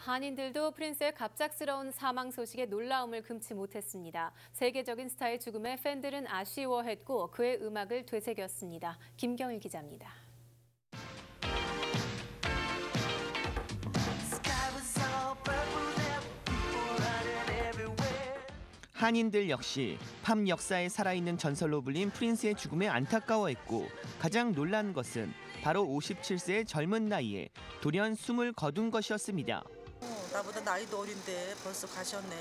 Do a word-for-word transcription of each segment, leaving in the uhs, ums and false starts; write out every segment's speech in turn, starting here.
한인들도 프린스의 갑작스러운 사망 소식에 놀라움을 금치 못했습니다. 세계적인 스타의 죽음에 팬들은 아쉬워했고 그의 음악을 되새겼습니다. 김경일 기자입니다. 한인들 역시 팝 역사에 살아있는 전설로 불린 프린스의 죽음에 안타까워했고 가장 놀란 것은 바로 오십칠 세의 젊은 나이에 돌연 숨을 거둔 것이었습니다. 어, 나보다 나이도 어린데 벌써 가셨네.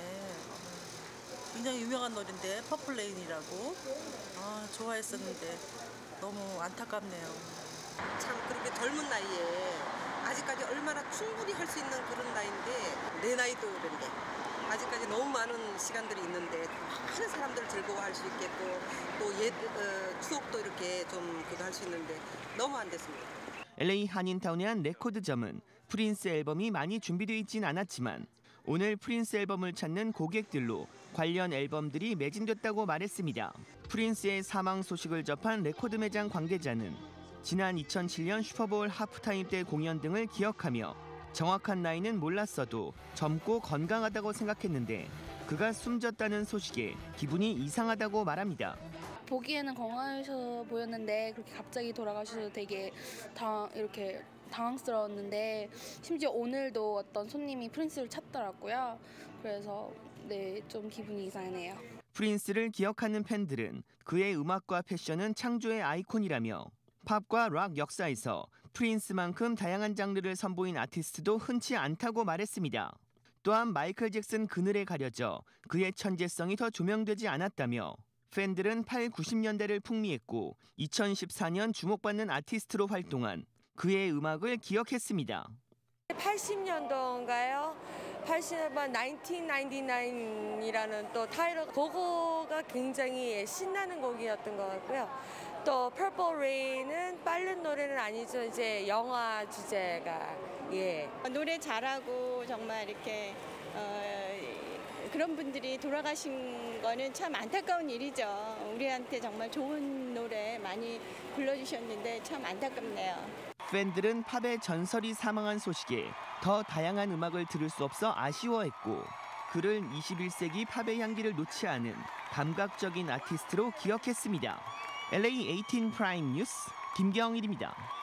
굉장히 유명한 노래인데 퍼플레인이라고. 아, 좋아했었는데 너무 안타깝네요. 참 그렇게 젊은 나이에 아직까지 얼마나 충분히 할 수 있는 그런 나이인데 내 나이도 그런데 아직까지 너무 많은 시간들이 있는데 많은 사람들을 즐거워할 수 있겠고 또 옛 어, 추억도 이렇게 좀 그거 할 수 있는데 너무 안 됐습니다. 엘에이 한인타운의 한 레코드점은 프린스 앨범이 많이 준비되어 있진 않았지만 오늘 프린스 앨범을 찾는 고객들로 관련 앨범들이 매진됐다고 말했습니다. 프린스의 사망 소식을 접한 레코드 매장 관계자는 지난 이천칠 년 슈퍼볼 하프타임 때 공연 등을 기억하며 정확한 나이는 몰랐어도 젊고 건강하다고 생각했는데 그가 숨졌다는 소식에 기분이 이상하다고 말합니다. 보기에는 건강하셔 보였는데 그렇게 갑자기 돌아가셔서 되게 당, 이렇게 당황스러웠는데 심지어 오늘도 어떤 손님이 프린스를 찾더라고요. 그래서 네, 좀 기분이 이상하네요. 프린스를 기억하는 팬들은 그의 음악과 패션은 창조의 아이콘이라며 팝과 락 역사에서 프린스만큼 다양한 장르를 선보인 아티스트도 흔치 않다고 말했습니다. 또한 마이클 잭슨 그늘에 가려져 그의 천재성이 더 조명되지 않았다며 팬들은 팔, 구십 년대를 풍미했고 이천십사 년 주목받는 아티스트로 활동한 그의 음악을 기억했습니다. 팔십 년도인가요? 팔십 년도 천구백구십구이라는 또 타이틀 그거가 굉장히 신나는 곡이었던 것 같고요. 또 Purple Rain은 빠른 노래는 아니죠. 이제 영화 주제가 예. 노래 잘하고 정말 이렇게 어, 그런 분들이 돌아가신 거는 참 안타까운 일이죠. 우리한테 정말 좋은 노래 많이 불러주셨는데 참 안타깝네요. 팬들은 팝의 전설이 사망한 소식에 더 다양한 음악을 들을 수 없어 아쉬워했고 그를 이십일 세기 팝의 향기를 놓지 않은 감각적인 아티스트로 기억했습니다. 엘에이 에이틴 프라임 뉴스 김경일입니다.